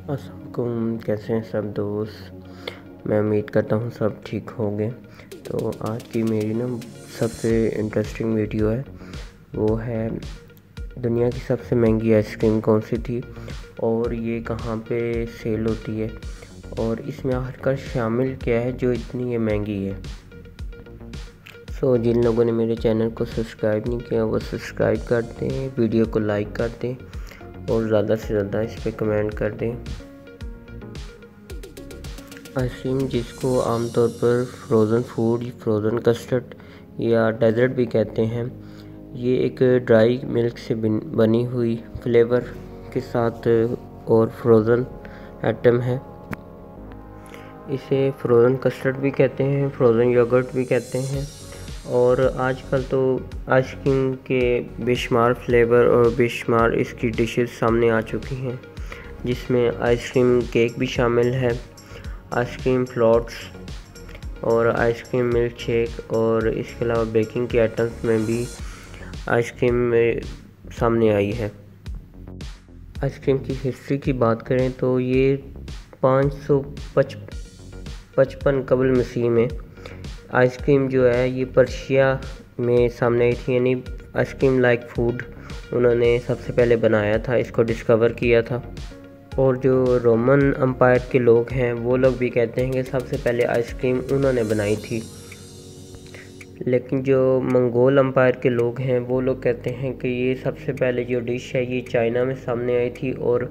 अस्सलामुअलैकुम, कैसे हैं सब दोस्त। मैं उम्मीद करता हूँ सब ठीक होंगे। तो आज की मेरी सबसे इंटरेस्टिंग वीडियो है, वो है दुनिया की सबसे महंगी आइसक्रीम कौन सी थी और ये कहाँ पे सेल होती है और इसमें आखिरकार शामिल क्या है जो इतनी ये महंगी है। जिन लोगों ने मेरे चैनल को सब्सक्राइब नहीं किया वो सब्सक्राइब कर दें, वीडियो को लाइक कर दें और ज़्यादा से ज़्यादा इस पर कमेंट कर दें। आइसक्रीम, जिसको आमतौर पर फ्रोज़न फूड, फ्रोज़न कस्टर्ड या डेजर्ट भी कहते हैं, ये एक ड्राई मिल्क से बनी हुई फ्लेवर के साथ और फ्रोज़न आइटम है। इसे फ्रोज़न कस्टर्ड भी कहते हैं, फ्रोज़न योगर्ट भी कहते हैं। और आजकल तो आइसक्रीम के बेशुमार फ्लेवर और बेशुमार इसकी डिशेस सामने आ चुकी हैं, जिसमें आइसक्रीम केक भी शामिल है, आइसक्रीम फ्लोट्स और आइसक्रीम मिल्क शेक, और इसके अलावा बेकिंग के आइटम्स में भी आइसक्रीम में सामने आई है। आइसक्रीम की हिस्ट्री की बात करें तो ये 555 कबल मसीह में आइसक्रीम जो है ये पर्शिया में सामने आई थी, यानी आइसक्रीम लाइक फूड उन्होंने सबसे पहले बनाया था, इसको डिस्कवर किया था। और जो रोमन अम्पायर के लोग हैं वो लोग भी कहते हैं कि सबसे पहले आइसक्रीम उन्होंने बनाई थी। लेकिन जो मंगोल अम्पायर के लोग हैं वो लोग कहते हैं कि ये सबसे पहले जो डिश है ये चाइना में सामने आई थी और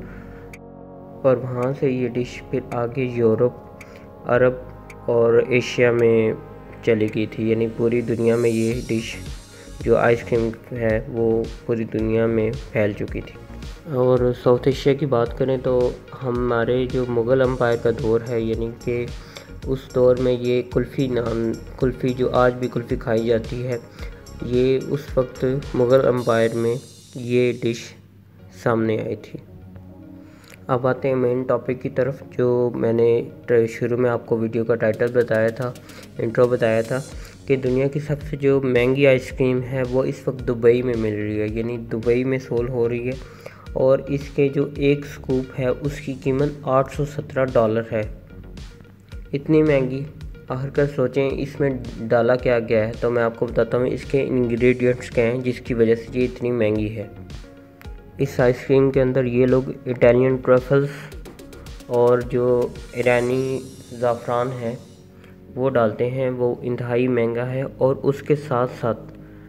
वहाँ से ये डिश फिर आगे यूरोप, अरब और एशिया में चली गई थी, यानी पूरी दुनिया में ये डिश जो आइसक्रीम है वो पूरी दुनिया में फैल चुकी थी। और साउथ एशिया की बात करें तो हमारे जो मुग़ल अम्पायर का दौर है, यानी कि उस दौर में ये कुल्फ़ी जो आज भी कुल्फ़ी खाई जाती है, ये उस वक्त मुग़ल अम्पायर में ये डिश सामने आई थी। अब आते हैं मेन टॉपिक की तरफ। जो मैंने शुरू में आपको वीडियो का टाइटल बताया था, इंट्रो बताया था कि दुनिया की सबसे जो महंगी आइसक्रीम है वो इस वक्त दुबई में मिल रही है, यानी दुबई में सोल हो रही है। और इसके जो एक स्कूप है उसकी कीमत $817 है। इतनी महंगी, आखिरकार सोचें इसमें डाला क्या गया है। तो मैं आपको बताता हूँ इसके इंग्रेडिएंट्स क्या हैं जिसकी वजह से ये इतनी महंगी है। इस आइसक्रीम के अंदर ये लोग इटालियन ट्रफल्स और जो ईरानी ज़ाफ़रान है वो डालते हैं, वो इंतहाई महंगा है। और उसके साथ साथ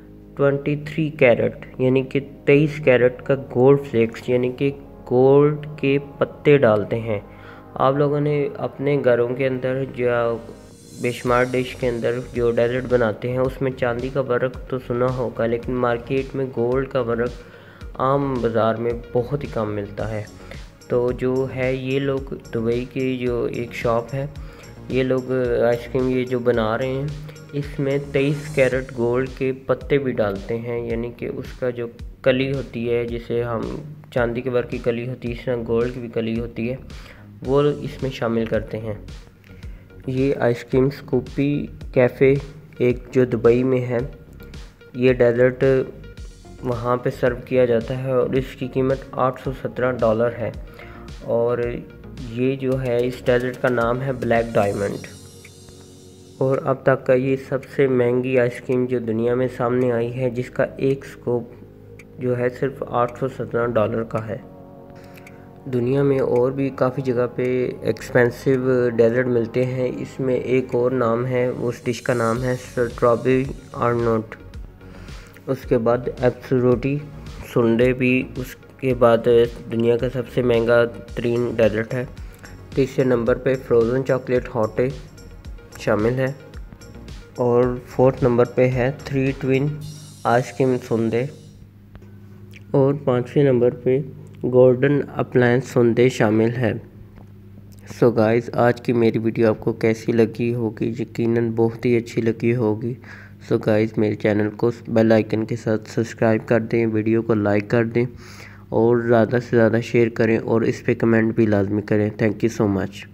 23 कैरेट यानी कि 23 कैरेट का गोल्ड फ्लेक्स यानी कि गोल्ड के पत्ते डालते हैं। आप लोगों ने अपने घरों के अंदर जो बेशुमार डिश के अंदर जो डेजर्ट बनाते हैं उसमें चांदी का वर्क तो सुना होगा, लेकिन मार्केट में गोल्ड का वर्क आम बाज़ार में बहुत ही कम मिलता है। तो जो है ये लोग दुबई की जो एक शॉप है, ये लोग आइसक्रीम ये जो बना रहे हैं इसमें 23 कैरेट गोल्ड के पत्ते भी डालते हैं, यानी कि उसका जो कली होती है, जिसे हम चांदी के वर्क की कली होती है, इस तरह गोल्ड की भी कली होती है, वो इसमें शामिल करते हैं। ये आइसक्रीम स्कूपी कैफ़े एक जो दुबई में है, ये डेजर्ट वहाँ पे सर्व किया जाता है और इसकी कीमत $817 है। और ये जो है इस डेजर्ट का नाम है ब्लैक डायमंड। और अब तक का ये सबसे महंगी आइसक्रीम जो दुनिया में सामने आई है, जिसका एक स्कूप जो है सिर्फ $817 का है। दुनिया में और भी काफ़ी जगह पे एक्सपेंसिव डेजर्ट मिलते हैं। इसमें एक और नाम है, उस डिश का नाम है स्ट्रॉबेरी आर्नोट। उसके बाद एब्सोल्यूटी सुंडे भी उसके बाद दुनिया का सबसे महंगा तरीन डेजर्ट है। तीसरे नंबर पे फ्रोज़न चॉकलेट हॉटे शामिल है और फोर्थ नंबर पे है 3 ट्विन आइसक्रीम सुंदे और पाँचवें नंबर पे गोल्डन अप्लायंस सुंदे शामिल है। सो गाइस, आज की मेरी वीडियो आपको कैसी लगी होगी? यकीनन बहुत ही अच्छी लगी होगी। सो गाइस, मेरे चैनल को बेल आइकन के साथ सब्सक्राइब कर दें, वीडियो को लाइक कर दें और ज़्यादा से ज़्यादा शेयर करें और इस पे कमेंट भी लाजमी करें। Thank you so much.